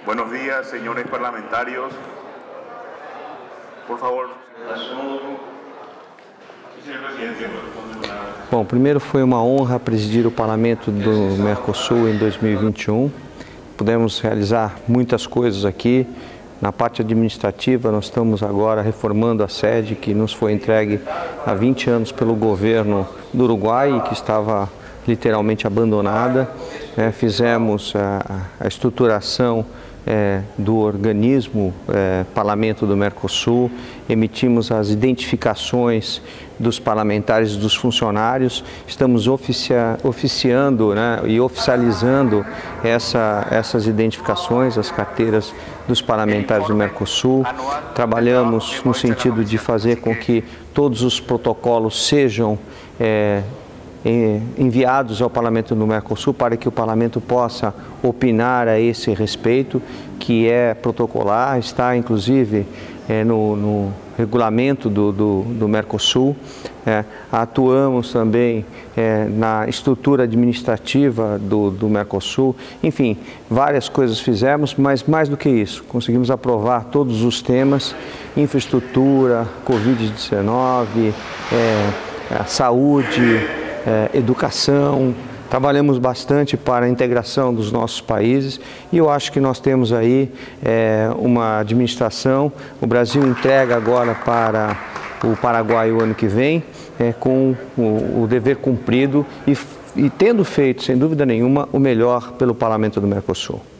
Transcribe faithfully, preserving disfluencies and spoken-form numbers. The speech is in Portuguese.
Buenos días, señores parlamentarios. Por favor. Bom, primeiro foi uma honra presidir o Parlamento do Mercosul em dois mil e vinte e um. Pudemos realizar muitas coisas aqui. Na parte administrativa, nós estamos agora reformando a sede que nos foi entregue há vinte anos pelo governo do Uruguai e que estava literalmente abandonada. É, fizemos a, a estruturação é, do organismo é, Parlamento do Mercosul, emitimos as identificações dos parlamentares e dos funcionários, estamos oficia, oficiando né, e oficializando essa, essas identificações, as carteiras dos parlamentares do Mercosul. Trabalhamos no sentido de fazer com que todos os protocolos sejam é, enviados ao Parlamento do Mercosul para que o Parlamento possa opinar a esse respeito, que é protocolar, está inclusive é, no, no regulamento do, do, do Mercosul. É, atuamos também é, na estrutura administrativa do, do Mercosul. Enfim, várias coisas fizemos, mas mais do que isso, conseguimos aprovar todos os temas: infraestrutura, Covid dezenove, é, a saúde, É, educação. Trabalhamos bastante para a integração dos nossos países e eu acho que nós temos aí é, uma administração. O Brasil entrega agora para o Paraguai o ano que vem é, com o, o dever cumprido e, e tendo feito, sem dúvida nenhuma, o melhor pelo Parlamento do Mercosul.